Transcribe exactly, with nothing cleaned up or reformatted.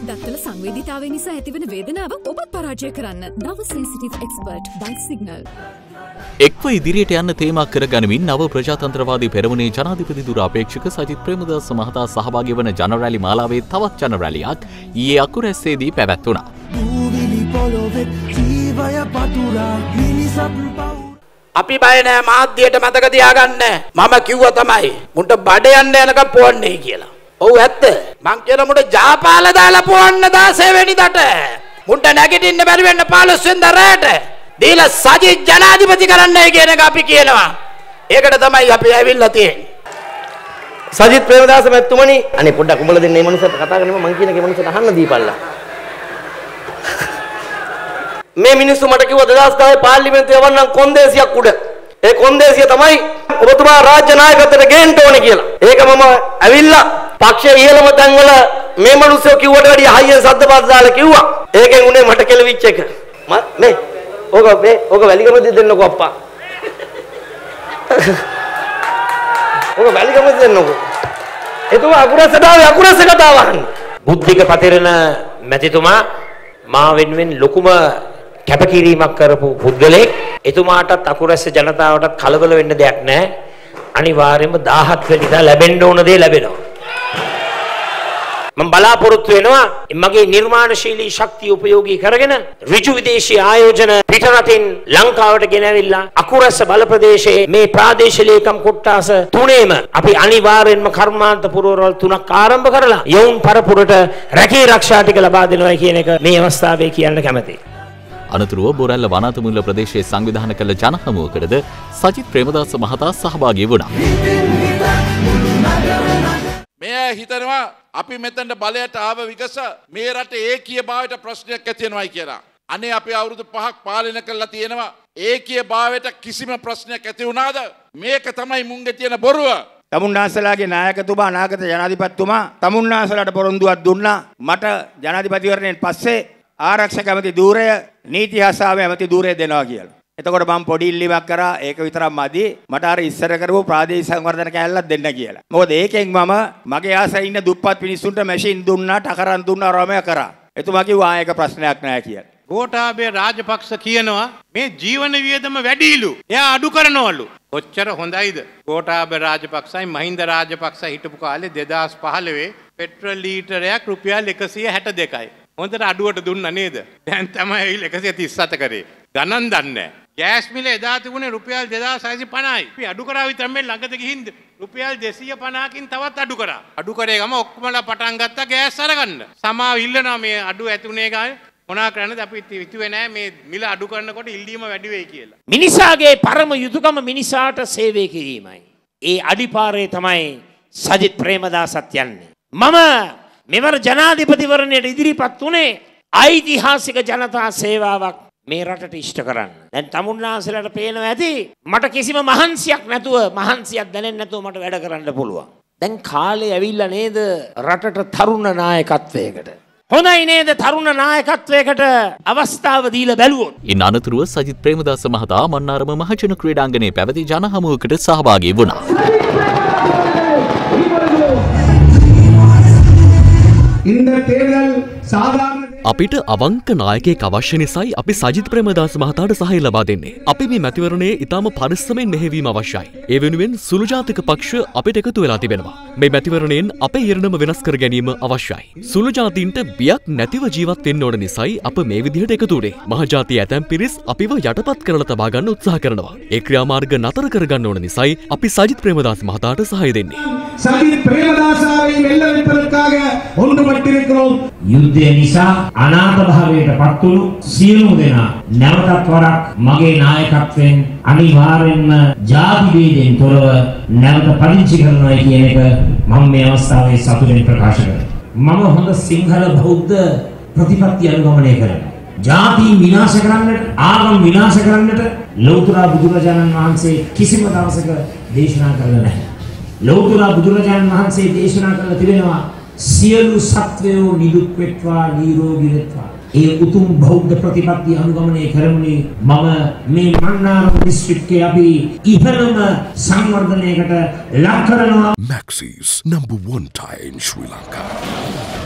දත්තල සංවේදීතාවය නිසා ඇතිවන වේදනාව ඔබත් පරාජය කරන්න. නව සෙන්සිටිව් එක්ස්පර්ට් බයිට් සිග්නල්. එක්ව ඉදිරියට යන්න තේමා කරගනිමින් නව ප්‍රජාතන්ත්‍රවාදී පෙරමුණේ ජනාධිපති දුරාපේක්ෂක සජිත් ප්‍රේමදාස මහතා සහභාගී වන ජන රැලි මාලාවේ තවත් ජන රැලියක් ඊයේ අකුරැස්සේදී පැවැත්වුණා. අපි බය නෑ මාධ්‍යයට මතක තියාගන්න. මම කිව්වා තමයි මුන්ට බඩ යන්න යනකම් පොවන්නේ කියලා. ඔව් ඇත්ත. මං කියන මුන්ට ජාපාල දාලා පොවන්න දාසේ වෙනිදට. මුන්ට නැගිටින්න බැරි වෙන්න පහළොස් වෙනිදා රැට. දීලා සජිත් ජනාධිපති කරන්නයි කියන එක අපි කියනවා. ඒකට තමයි අපි ඇවිල්ලා තියෙන්නේ. සජිත් ප්‍රේමදාස මැතිතුමනි අනේ පොඩ්ඩක් උඹලා දෙන්න මේ මනුස්සයාට කතා කරන්න මං කියන එක මනුස්සයාට අහන්න දීපල්ලා. මේ මිනිස්සු මට කිව්වා දෙදාස් දහයේ පාර්ලිමේන්තුවේ යවන්නම් කොන්දේසියක් උඩ. ඒ කොන්දේසිය තමයි ඔබතුමා රාජ්‍ය නායකත්වයට ගේන්න ඕනේ කියලා. ඒක මම ඇවිල්ලා පක්ෂයේ ඉහළම තැන්වල මේ මිනිස්සු කිව්වට වැඩිය හයියෙන් සද්ද පාද දාලා කිව්වා. ඒකෙන් උනේ මට කෙලවිච් එක. මේ ඕක මේ ඕක වැලිගමදී දෙන්නකෝ අප්පා. ඕක වැලිගමදී දෙන්නකෝ. එතුමා අකුරසට ආවේ අකුරසට දාවහන්. බුද්ධික පතිරණ මැතිතුමා මා වෙනුවෙන් ලොකුම කැපකිරීමක් කරපු පුද්ගලෙක්. එතුමාටත් අකුරැස්ස ජනතාවටත් කලබල වෙන්න දෙයක් නැහැ. අනිවාර්යයෙන්ම දාහත් වෙනිදා ලැබෙන්න ඕන දේ ලැබෙනවා. මම බලාපොරොත්තු වෙනවා මගේ නිර්මාණශීලී ශක්තිය උපයෝගී කරගෙන ඍජු විදේශීය ආයෝජන පිටරටින් ලංකාවට ගෙනවිලා අකුරැස්ස බල ප්‍රදේශයේ මේ ප්‍රාදේශීය ලේකම් කොට්ටාස තුනේම අපි අනිවාර්යයෙන්ම කර්මාන්ත පුරවරවල් තුනක් ආරම්භ කරලා යොවුන් පරපුරට රැකී ආරක්ෂා ටික ලබා දෙනවා කියන එක මේ අවස්ථාවේ කියන්න කැමතියි. අනතුරුව බොරැල්ල වනාතමුල්ල ප්‍රදේශයේ සංවිධානය කළ ජනහමුවකටද සජිත් ප්‍රේමදාස මහතා සහභාගී වුණා. මෙය හිතනවා අපි මෙතනට බලයට ආව විගස මේ රටේ ඒකීය භාවයට ප්‍රශ්නයක් ඇති වෙනවයි කියලා. අනේ අපි අවුරුදු පහක් පාලනය කළා තියෙනවා. ඒකීය භාවයට කිසිම ප්‍රශ්නයක් ඇති වුණාද? මේක තමයි මුංගේ තියෙන බොරුව. තමුන්නාසලාගේ නායකතුමා අනාගත ජනාධිපතිතුමා තමුන්නාසලාට පොරොන්දුවක් දුන්නා. මට ජනාධිපතිවරණයෙන් පස්සේ ආරක්ෂක ඇමති ධූරය නීති හසාවේ ඇමති ධූරය දෙනවා කියලා. එතකොට මම පොඩි ඉල්ලීමක් කරා ඒක විතරක් මදි මට අර ඉස්සර කරපු ප්‍රාදේශීය සංවර්ධන කැලලක් දෙන්න කියලා. මොකද ඒකෙන් මම මගේ ආසයි ඉන්න දුප්පත් මිනිස්සුන්ට මැෂින් දුන්නා, ටකරන් දුන්නා, රොමය කරා. එතුමා කිව්වා ඒක ප්‍රශ්නයක් නෑ කියලා. ගෝඨාභය රාජපක්ෂ කියනවා මේ ජීවන වියදම වැඩිලු. එයා අඩු කරනවලු. කොච්චර හොඳයිද? ගෝඨාභය රාජපක්ෂයි මහින්ද රාජපක්ෂ හිටපු කාලේ දෙදාස් පහළොව පෙට්‍රල් ලීටරයක් රුපියල් එකසිය හැට දෙකයි. හොඳට අඩුවට දුන්නා නේද? දැන් තමයි එකසිය තිස් හත කරේ. ගණන් දන්නේ නැහැ. ගෑස් මිල එදා තිබුණේ රුපියල් දෙදාස් හයසිය පනහයි. අපි අඩු කරා විතරක් මේ ළඟට ගිහින් රුපියල් දෙසිය පනහකින් තවත් අඩු කරා. අඩු කරේ ගම ඔක්කොමලා පටන් ගත්තා ගෑස් අරගන්න. සමාව ඉල්ලනවා මේ අඩු ඇතුනේ ගානේ. මොනා කරන්නද අපි හිතුවේ නැහැ මේ මිල අඩු කරනකොට ඉල්ලීම වැඩි වෙයි කියලා. මිනිසාගේ පරම යුතුයකම මිනිසාට සේවය කිරීමයි. ඒ අඩිපාරේ තමයි සජිත් ප්‍රේමදාසත් යන්නේ. මම මෙවර ජනාධිපතිවරණයට ඉදිරිපත් වුණේ ඓතිහාසික ජනතා සේවාවක් මේ රටට ඉෂ්ට කරන්න. දැන් තමුන්නාසලට පේනවා ඇති මට කිසිම මහන්සියක් නැතුව මහන්සියක් දැනෙන්නේ නැතුව මට වැඩ කරන්න පුළුවන්. දැන් කාලේ ඇවිල්ලා නේද රටට තරුණ නායකත්වයකට. හොඳයි නේද තරුණ නායකත්වයකට අවස්ථාව දීලා බැලුවොත්. ඉන් අනතුරුව සජිත් ප්‍රේමදාස මහතා මන්නාරම මහජන ක්‍රීඩාංගණයේ පැවති ජනහමුවකට සහභාගී වුණා. අපිට අවංක නායකයෙක් අවශ්‍ය නිසායි අපි සජිත් ප්‍රේමදාස මහතාට සහාය ලබා දෙන්නේ. අපි මේ මැතිවරණයේ ඉතාම පරිස්සමෙන් මෙහෙවීම අවශ්‍යයි. ඒ වෙනුවෙන් සුළු ජාතික පක්ෂ අපිට එකතු වෙලා තිබෙනවා. මේ මැතිවරණයෙන් අපේ ඉරණම වෙනස් කර ගැනීම අවශ්‍යයි. සුළු ජාතීන්ට බියක් නැතිව ජීවත් වෙන්න ඕන නිසායි අප මේ විදිහට එකතු වුණේ. මහජාතිය ඇතැම් පිරිස් අපිව යටපත් කරලා තබා ගන්න උත්සාහ කරනවා. ඒ ක්‍රියාමාර්ග නතර කර ගන්න ඕන නිසායි අපි සජිත් ප්‍රේමදාස මහතාට සහාය දෙන්නේ. සජිත් ප්‍රේමදාසාவை வெல்ல வைப்பதற்காக ஒன்றுபட்டிருக்கிறோம். යුද්ධය නිසා අනාථ භාවයට පත්වුණු සියලුම දෙනා නැවතත් වරක් මගේ නායකත්වයෙන් අනිවාර්යෙන්ම ජාති වේදෙන් තොරව නැවත පදිංචි කරනවා කියන එක මම මේ අවස්ථාවේ සතුටින් ප්‍රකාශ කරනවා. මම හොඳ සිංහල බෞද්ධ ප්‍රතිපත්ති අනුගමනය කරනවා. ජාති විනාශ කරන්නට, ආගම් විනාශ කරන්නට ලෞතර බුදුරජාණන් වහන්සේ කිසිම දවසක දේශනා කළා නැහැ. ලෞතර බුදුරජාණන් වහන්සේ දේශනා කළ තිබෙනවා සියලු සත්වයෝ නිදුක් වෙත්වා නිරෝගී වෙත්වා. ඒ උතුම් බෞද්ධ ප්‍රතිපත්ති අනුගමනය කරමුනේ මම මේ මන්නාරම දිස්ත්‍රික්කයේ අපි ඉහළම සංවර්ධනයකට ලක් කරනවා. Maxis number one tie in Sri Lanka.